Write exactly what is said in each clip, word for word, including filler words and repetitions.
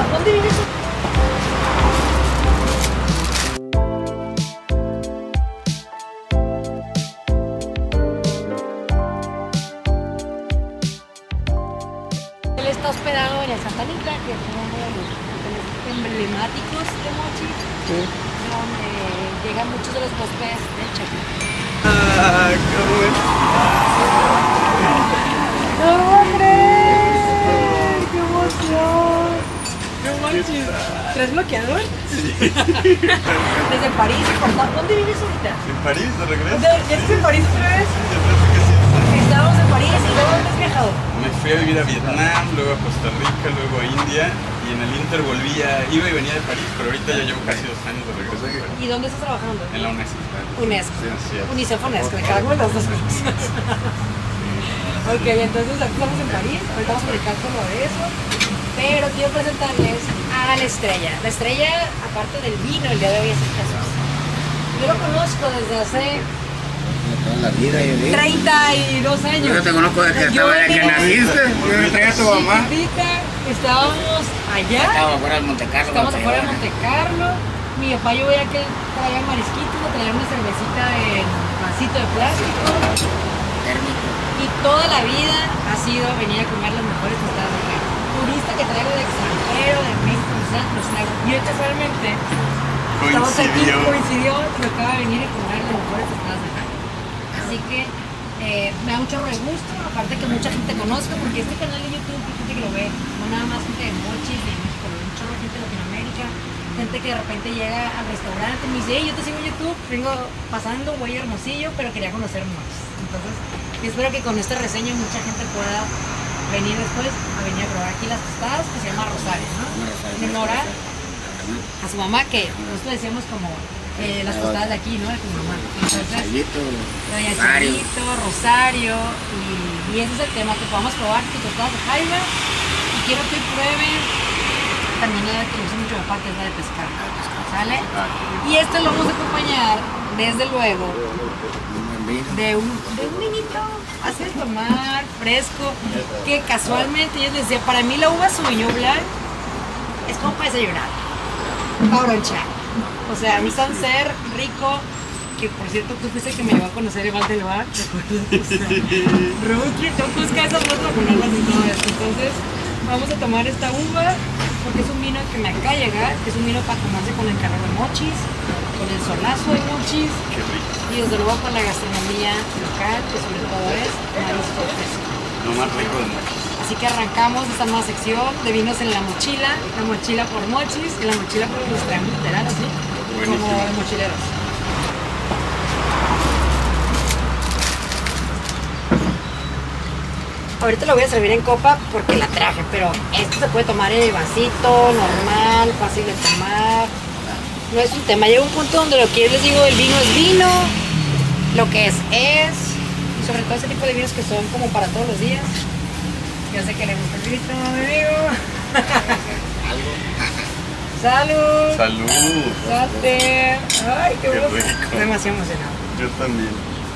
¿Dónde vives? Él está hospedado en el Santa Anita, que es uno de los hoteles emblemáticos de Mochis, sí, donde llegan muchos de los huéspedes de Checo. ¡Ah, qué bueno! ¡No lo voy a creer! ¡Qué emoción! ¡Qué manches! ¿Traes bloqueador? Sí. Desde París, ¿dónde vives ahorita? ¿En París de regreso? ¿Ya estás en París otra vez? Sí, yo creo que sí. Estábamos en París y luego ¿dónde has viajado? Me fui a vivir a Vietnam, luego a Costa Rica, luego a India y en el Inter volví a... Iba y venía de París, pero ahorita ya llevo casi dos años de regreso a París. ¿Y dónde estás trabajando? En la UNESCO. UNESCO. Sí, así es. UNICEF UNESCO, me cago en las dos cosas. Ok, entonces aquí estamos en París, ahorita vamos a explicar todo de eso, pero quiero presentarles a la estrella. La estrella, aparte del vino, el día de hoy es el Jesús. Yo lo conozco desde hace... toda la vida, yo digo. treinta y dos años. Yo te conozco desde que, Yo estaba, desde que naciste. Yo me traía a tu mamá. Chiquitita, estábamos allá. Estábamos afuera de Monte Carlo. Estábamos afuera de Monte Carlo. Mi papá yo veía que él traía marisquitos, le traía una cervecita en vasito de plástico. Térmico. Y toda la vida ha sido venir a comer las mejores tostadas de acá. Turista que traigo de extranjero, de México, los traigo. Y hoy casualmente estamos aquí, coincidió, me acaba de venir a comer las mejores tostadas de acá. Así que eh, me da un chorro de gusto, aparte que mucha gente conozca, porque este canal de YouTube hay gente que lo ve, no nada más gente de Mochis, de México, lo ve un chorro de gente de Latinoamérica, gente que de repente llega al restaurante y me dice, hey, yo te sigo en YouTube, vengo pasando, voy a Hermosillo, pero quería conocer Mochis. Entonces, espero que con esta reseña mucha gente pueda venir después a venir a probar aquí las tostadas, que se llama Rosario, ¿no? En honor a su mamá, que nosotros decíamos como eh, las tostadas de aquí, ¿no? De tu mamá. Entonces, Doña Chayito, Rosario, y, y ese es el tema, que podamos probar tus tostadas de jaiba, y quiero que prueben también la que usa mucho mi papá, que es la de pescado, ¿sale? Y esto lo vamos a acompañar, desde luego, de un, de un vinito así de tomar, fresco, que casualmente yo les decía, para mí la uva Sauvignon Blanc es como para desayunar, para bronchar. O sea, un Sancerre rico, que por cierto tú fuiste el que me llevó a conocer el Val del Bar, ¿te acuerdas? O sea, Rookie, tú buscas esas fotos para ponerlas y todo esto. Entonces, vamos a tomar esta uva, porque es un vino que me acaba de llegar, que es un vino para tomarse con el calor de Mochis, con el solazo de Mochis, y desde luego con la gastronomía local, que sobre todo es marisco fresco. Lo más rico de Mochis. Así que arrancamos esta nueva sección de vinos en la mochila, la mochila por Mochis, y la mochila por los triángulos literal, así, buenísimo, como de mochileros. Ahorita lo voy a servir en copa porque la traje, pero esto se puede tomar en el vasito, normal, fácil de tomar. No es un tema, llega un punto donde lo que yo les digo, el vino es vino, lo que es es, y sobre todo ese tipo de vinos que son como para todos los días. Yo sé que le gusta el vinito, mi amigo. ¡Salud! ¡Salud! ¡Sate! ¡Ay, qué, qué gusto! rico! Estoy demasiado emocionado. Yo también.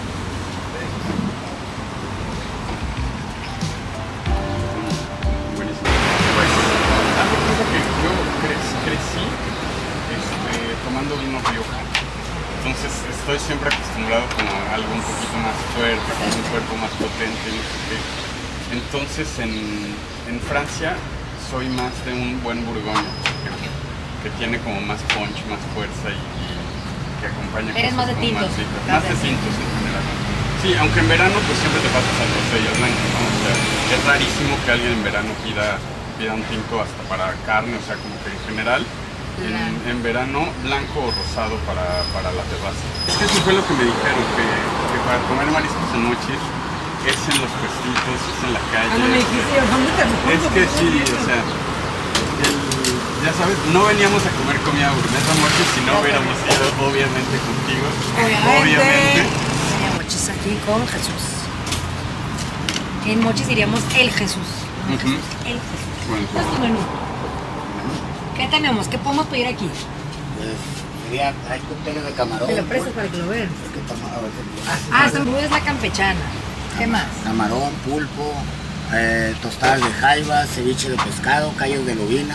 Buenísimo. Pues, algo que yo crecí, crecí este, tomando vino Rioja. Entonces estoy siempre acostumbrado como a algo un poquito más fuerte, con un cuerpo más potente, no sé qué. Entonces en, en Francia soy más de un buen Bourgogne, que tiene como más punch, más fuerza y, y que acompaña. Eres más de tintos. Más, más de tintos en general. Sí, aunque en verano pues siempre te pasas al rosé y al blanco, ¿no? O sea, es rarísimo que alguien en verano pida, pida un tinto hasta para carne, o sea, como que en general, en, en verano blanco o rosado para, para la terraza. Es que eso fue lo que me dijeron, que, que para comer mariscos en Mochis es en los puestitos, es en la calle. Ah, no me dijiste, ¿dónde te recuerdo? Es que sí, o sea, el, ya sabes, no veníamos a comer comida gourmet a Mochis si no hubiéramos ido, obviamente, contigo. Obviamente. Obviamente. Mochis aquí con Jesús. En Mochis diríamos el Jesús. No, Uh-huh. Jesús, el Jesús. Bueno, ¿Cuál es tu menú? ¿Qué tenemos? ¿Qué podemos pedir aquí? Pues, sería, hay cócteles de camarón. Te lo prestas para que lo vean. ¿Qué camarón? Ah, esta es la campechana. ¿Qué más? Camarón, pulpo, eh, tostadas de jaiba, ceviche de pescado, callos de lubina,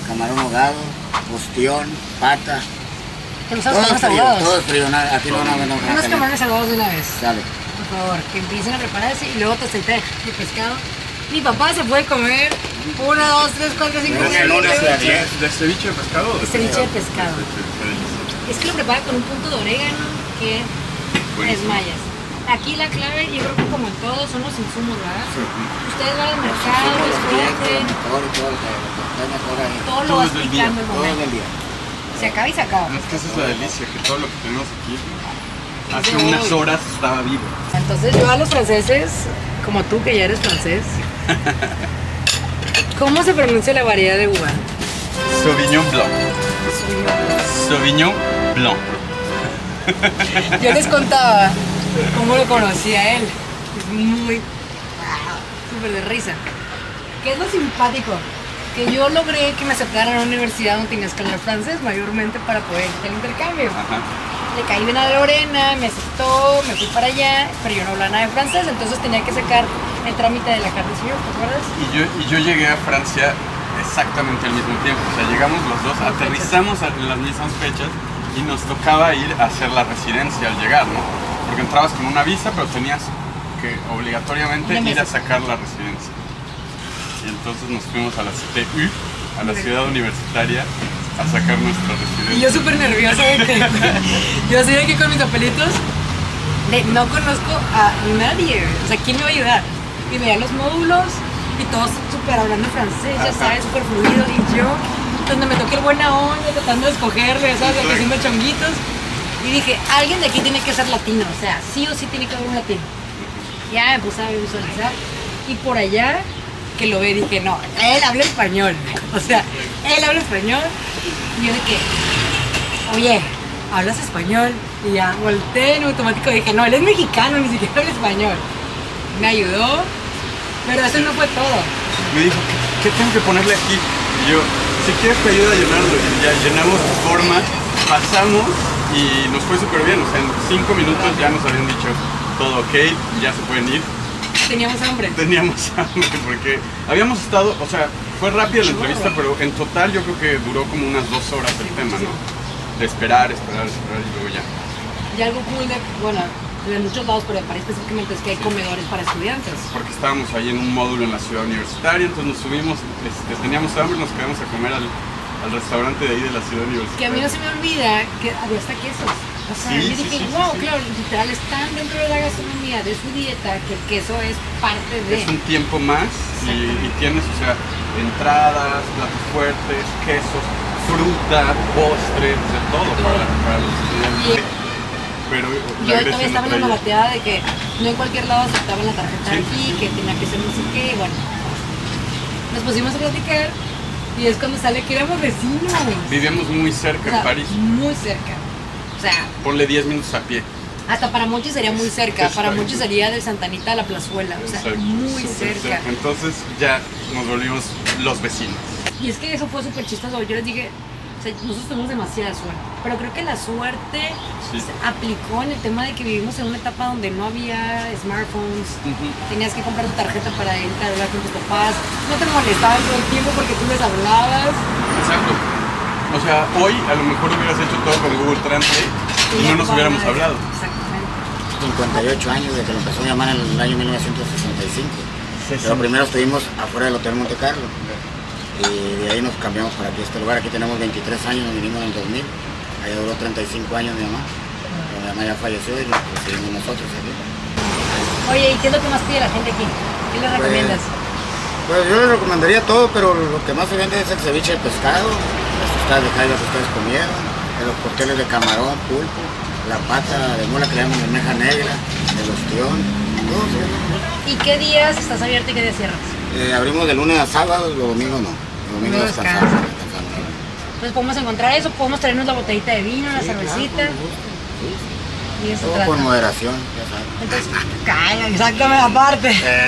camarón ahogado, ostión, pata. ¿Te Todo gustan los es frío, ahogados? todo es frío, nada- aquí no van a ver Unos camarones ahogados de una vez. Sale. Por favor, que empiecen a prepararse y luego tostadita de de pescado. Mi papá se puede comer una, dos, tres, cuatro, cinco, Pero seis, en una siete, ciudad, ocho. ¿De ceviche de pescado? o de Ceviche de pescado. Qué delicioso. Es que lo prepara con un punto de orégano que Buenísimo. desmayas. Aquí la clave, yo creo que como en todo, son los insumos, ¿verdad? Ustedes van al mercado, escogen, Mejor y todo, lo que está mejor ahí. todo lo Todo vas es del picando el Todo momento. el día. Se acaba y se acaba. Es que esa es la delicia, que todo lo que tenemos aquí hace de unas hoy. horas estaba vivo. Entonces yo a los franceses, como tú que ya eres francés, ¿cómo se pronuncia la variedad de uva? Sauvignon Blanc. Sauvignon Blanc. Yo les contaba cómo lo conocía él. Es muy... wow, súper de risa. ¿Qué es lo simpático? Que yo logré que me aceptaran a una universidad donde tenías que hablar francés mayormente para poder hacer el intercambio. Ajá. Le caí bien a Lorena, me aceptó, me fui para allá, pero yo no hablaba nada de francés, entonces tenía que sacar el trámite de la carta de señor, ¿te acuerdas? Y yo, y yo llegué a Francia exactamente al mismo tiempo. O sea, llegamos los dos, Con aterrizamos a- en las mismas fechas y nos tocaba ir a hacer la residencia al llegar, ¿no? Porque entrabas con una visa, pero tenías que obligatoriamente Una ir a mesa. sacar la residencia. Y entonces nos fuimos a la C T U, a la ciudad universitaria, a sacar nuestra residencia. Y yo súper nerviosa de que yo así de que con mis papelitos de no conozco a nadie, o sea, ¿quién me va a ayudar? Y veía los módulos y todos súper hablando francés, ya Ajá. sabes, súper fluido, y yo, donde me toqué el buena onda, tratando de escogerle, ya sabes, de que haciendo chonguitos, y dije, alguien de aquí tiene que ser latino, o sea, sí o sí tiene que haber un latino. Ya me puse a visualizar, y por allá, que lo ve, dije, no, él habla español, o sea, él habla español, y yo de que, oye, ¿hablas español? Y ya volteé en automático, dije, no, él es mexicano, ni siquiera habla español. Me ayudó, pero eso no fue todo. Me dijo, ¿qué, qué tengo que ponerle aquí? Y yo, si quieres te ayudo a llenarlo. Y ya llenamos tu forma, pasamos y nos fue súper bien. O sea, en cinco minutos ya nos habían dicho todo ok, ya se pueden ir. Teníamos hambre. Teníamos hambre porque habíamos estado, o sea, fue rápida la entrevista, pero en total yo creo que duró como unas dos horas el tema, ¿no? De esperar, esperar, esperar y luego ya. Y algo cool de, bueno, de muchos lados, pero de París específicamente es que hay comedores para estudiantes. Porque estábamos ahí en un módulo en la ciudad universitaria, entonces nos subimos, este, teníamos hambre y nos quedamos a comer al, al restaurante de ahí de la ciudad universitaria. Que a mí no se me olvida que había hasta quesos. O sea, Sí, yo sí, dije, sí, sí, wow, sí. claro, literal están dentro de la gastronomía, de su dieta, que el queso es parte de... Es un tiempo más y, y tienes, o sea, entradas, platos fuertes, quesos, fruta, postres, de todo para, para los estudiantes. Pero la Yo Grecia todavía no estaba en la traía. malateada de que no en cualquier lado aceptaban la tarjeta Sí. aquí, que tenía que ser no sé qué, y bueno. Nos pusimos a platicar y es cuando sale que éramos vecinos. Vivíamos muy cerca O sea, en París. muy cerca. O sea, Ponle diez minutos a pie. hasta para muchos sería muy cerca, para Exacto. muchos sería de Santa Anita a la Plazuela, o sea, Exacto, muy súper cerca. Entonces ya nos volvimos los vecinos. Y es que eso fue súper chistoso. Yo les dije, o sea, nosotros tuvimos demasiada suerte. Pero creo que la suerte Sí. se aplicó en el tema de que vivimos en una etapa donde no había smartphones. Ujú. Tenías que comprar tu tarjeta para irte a hablar con tus papás. No te molestaban todo el tiempo porque tú les hablabas. Exacto. O sea, hoy a lo mejor hubieras hecho todo con Google Translate y ya no nos van hubiéramos a- hablado. Exactamente. cincuenta y ocho años desde que lo empezó a llamar en el año mil novecientos sesenta y cinco. Pero primero estuvimos afuera del Hotel Monte Carlo. Y de ahí nos cambiamos para aquí, este lugar. Aquí tenemos veintitrés años, nos vinimos en el dos mil. Allá duró treinta y cinco años mi mamá. Mi mamá ya falleció y lo recibimos nosotros aquí. Oye, ¿y qué es lo que más pide la gente aquí? ¿Qué les recomiendas? Pues yo les recomendaría todo, pero lo que más se vende es el ceviche de pescado, las tostadas de jaiba que ustedes comieron, los cócteles de camarón, pulpo, la pata de mula que le llaman almeja negra, el ostión, todo se vende. ¿Y qué días estás abierto y qué días cierras? Eh, abrimos de lunes a sábado, los domingos no. Los domingos No descansamos. descansan. descansamos. Entonces podemos encontrar eso, podemos traernos la botellita de vino, la Sí, claro, cervecita. con gusto, sí. Y eso Todo trata. con moderación, ya saben. Entonces, calla, exactamente aparte.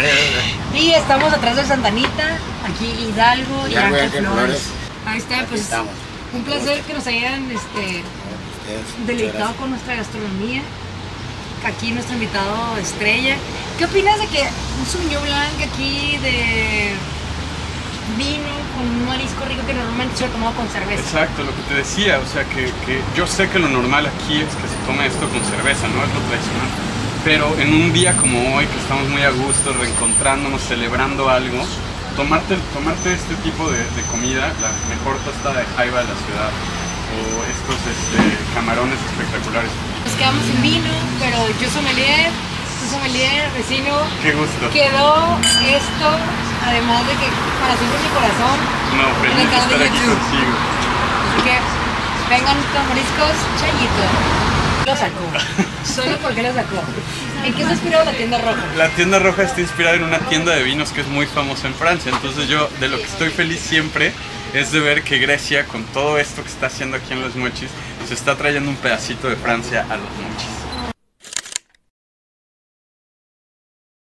Y estamos atrás de Santa Anita, aquí Hidalgo y Hidalgo y Ángel Ángel Flores. Flores. Ahí está, Aquí pues estamos. un placer que nos hayan este, Ustedes, deleitado muchas con nuestra gastronomía. Aquí nuestro invitado estrella. ¿Qué opinas de que un Sauvignon Blanc aquí de vino con un marisco rico que normalmente se lo tomado con cerveza. Exacto, lo que te decía, o sea, que, que yo sé que lo normal aquí es que se tome esto con cerveza, ¿no? Es lo tradicional. Pero en un día como hoy, que estamos muy a gusto, reencontrándonos, celebrando algo, tomarte, tomarte este tipo de, de comida, la mejor tostada de jaiba de la ciudad, o estos este, camarones espectaculares. Nos quedamos sin vino, pero yo sommelier, tú sommelier, vecino. Qué gusto. Quedó esto, además de que para siempre mi corazón. No, feliz de estar aquí contigo. Así que vengan con mariscos, Chayito. Lo sacó. Solo porque lo sacó. ¿En qué se inspiró la tienda roja? La tienda roja está inspirada en una tienda de vinos que es muy famosa en Francia. Entonces yo de lo que estoy feliz siempre es de ver que Grecia, con todo esto que está haciendo aquí en Los Mochis, se está trayendo un pedacito de Francia a Los Mochis.